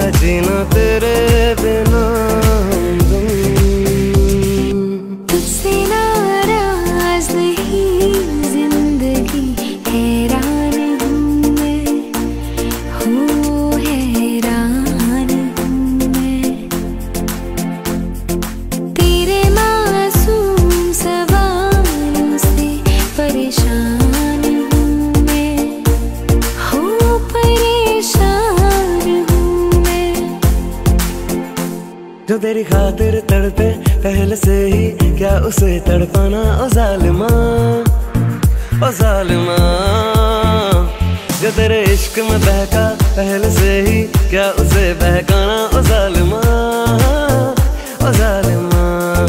जीना तेरे बिना तुझसे नाराज नहीं जिंदगी, हैरान हूँ मैं, हूँ हैरान हूँ मैं। तेरे मासूम सवालों से परेशान हूँ मैं, हूँ परेशान हूँ मैं। जो तेरी खातिर तड़पे पहले से ही, क्या उसे तड़पाना ओ जालिमा, ओ जालिमा। जो तेरे इश्क में बहका पहले से ही, क्या उसे बहकाना ओ जालिमा, ओ जालिमा।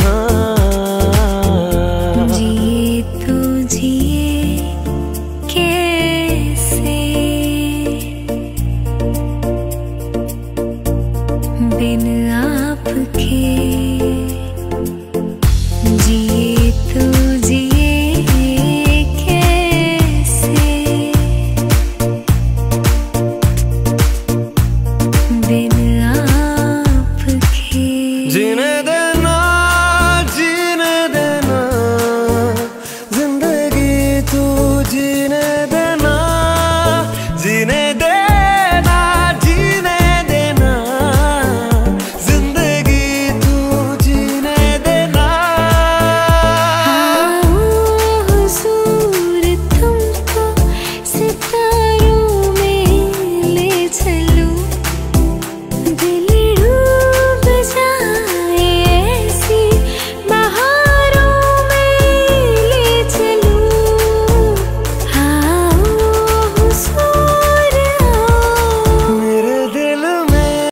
जिए तो जिए कैसे बिन आपके।